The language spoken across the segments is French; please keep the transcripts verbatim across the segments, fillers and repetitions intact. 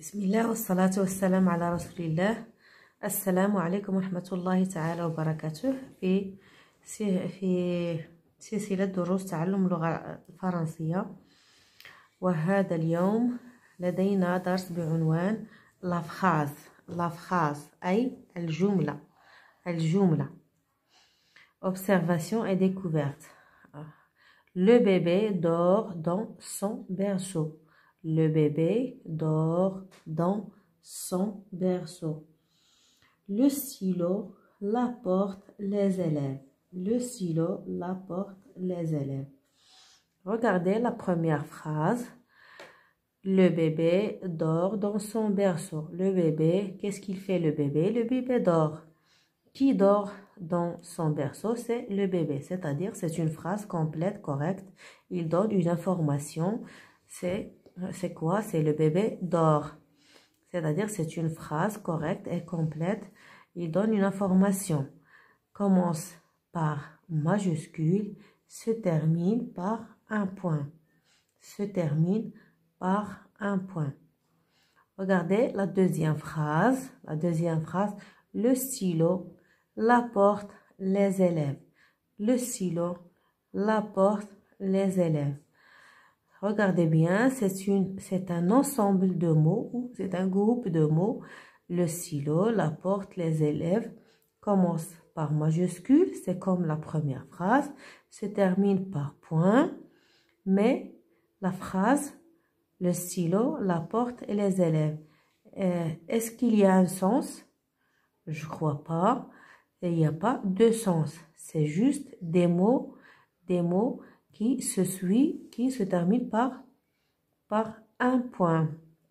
بسم الله والصلاة والسلام على رسول الله. السلام عليكم ورحمة الله تعالى وبركاته. في في سلسلة دروس تعلم اللغة الفرنسية، وهذا اليوم لدينا درس بعنوان la phrase. la phrase أي الجملة. الجملة. Observation et découverte. Le bébé dort dans son berceau. Le bébé dort dans son berceau. Le stylo l'apportent les élèves. Le stylo l'apportent les élèves. Regardez la première phrase. Le bébé dort dans son berceau. Le bébé, qu'est-ce qu'il fait le bébé? Le bébé dort. Qui dort dans son berceau? C'est le bébé. C'est-à-dire, c'est une phrase complète, correcte. Il donne une information. C'est C'est quoi? C'est le bébé dort. C'est-à-dire, c'est une phrase correcte et complète. Il donne une information. Commence par majuscule, se termine par un point. Se termine par un point. Regardez la deuxième phrase. La deuxième phrase. Le stylo l'apportent les élèves. Le stylo l'apportent les élèves. Regardez bien, c'est une, c'est un ensemble de mots, ou c'est un groupe de mots. Le stylo l'apportent les élèves. Commence par majuscule, c'est comme la première phrase. Se termine par point. Mais la phrase, le stylo l'apportent les élèves. Euh, Est-ce qu'il y a un sens? Je crois pas. Il n'y a pas de sens. C'est juste des mots, des mots qui se suit, qui se termine par, par un point.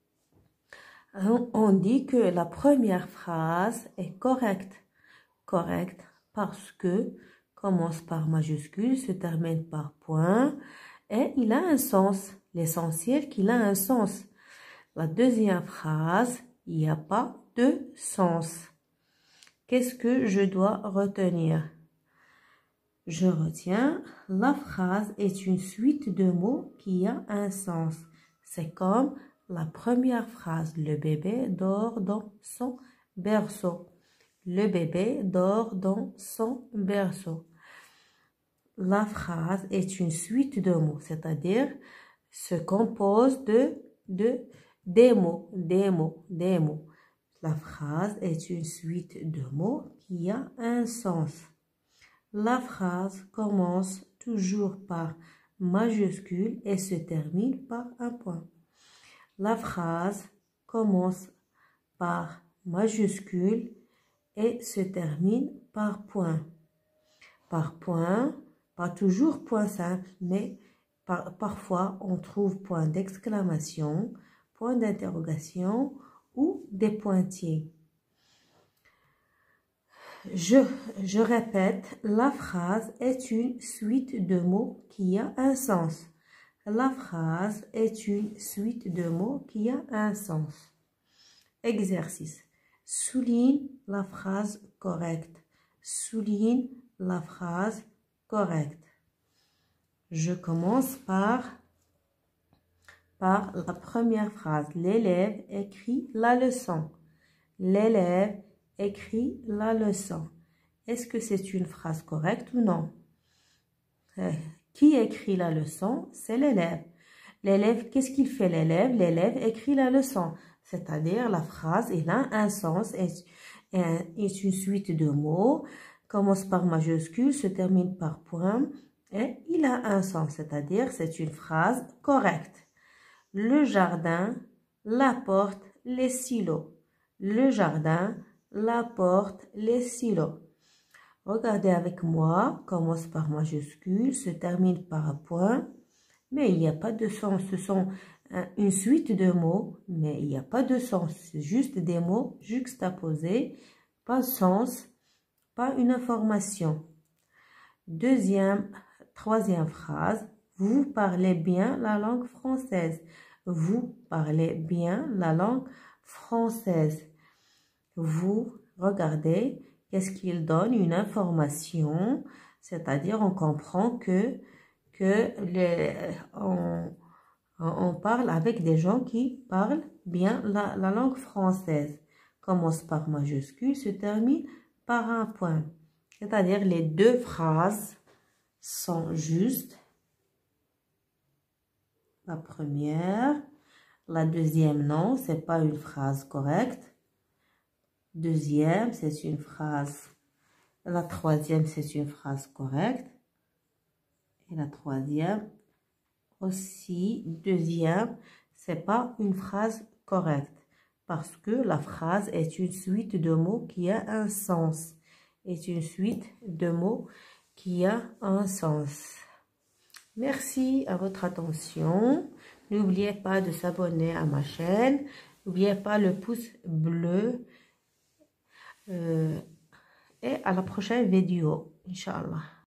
On dit que la première phrase est correcte. Correcte parce que commence par majuscule, se termine par point et il a un sens. L'essentiel qu'il a un sens. La deuxième phrase, il n'y a pas de sens. Qu'est-ce que je dois retenir? Je retiens, la phrase est une suite de mots qui a un sens. C'est comme la première phrase. Le bébé dort dans son berceau. Le bébé dort dans son berceau. La phrase est une suite de mots, c'est-à-dire se compose de, de des mots, des mots, des mots. La phrase est une suite de mots qui a un sens. La phrase commence toujours par majuscule et se termine par un point. La phrase commence par majuscule et se termine par point. Par point, pas toujours point simple, mais par, parfois on trouve point d'exclamation, point d'interrogation ou des pointillés. Je, je répète, la phrase est une suite de mots qui a un sens. La phrase est une suite de mots qui a un sens. Exercice. Souligne la phrase correcte. Souligne la phrase correcte. Je commence par, par la première phrase. L'élève écrit la leçon. L'élève écrit la leçon. Est-ce que c'est une phrase correcte ou non? Euh, qui écrit la leçon? C'est l'élève. L'élève, qu'est-ce qu'il fait l'élève? L'élève écrit la leçon. C'est-à-dire la phrase, elle a un sens, est, est une suite de mots, commence par majuscule, se termine par point, et il a un sens, c'est-à-dire c'est une phrase correcte. Le jardin l'apporte les stylos. Le jardin l'apporte les stylos. Regardez avec moi, commence par majuscule, se termine par un point, mais il n'y a pas de sens. Ce sont une suite de mots, mais il n'y a pas de sens. C'est juste des mots juxtaposés, pas de sens, pas une information. Deuxième, troisième phrase, vous parlez bien la langue française. Vous parlez bien la langue française. Vous, regardez, qu'est-ce qu'il donne? Une information, c'est-à-dire on comprend que, que les, on, on parle avec des gens qui parlent Bien, la, la langue française commence par majuscule, se termine par un point. C'est-à-dire les deux phrases sont justes. La première, la deuxième non, c'est pas une phrase correcte. Deuxième, c'est une phrase. La troisième, c'est une phrase correcte. Et la troisième aussi, deuxième, c'est pas une phrase correcte. Parce que la phrase est une suite de mots qui a un sens. Est une suite de mots qui a un sens. Merci à votre attention. N'oubliez pas de s'abonner à ma chaîne. N'oubliez pas le pouce bleu. Euh, et à la prochaine vidéo, Inch'Allah.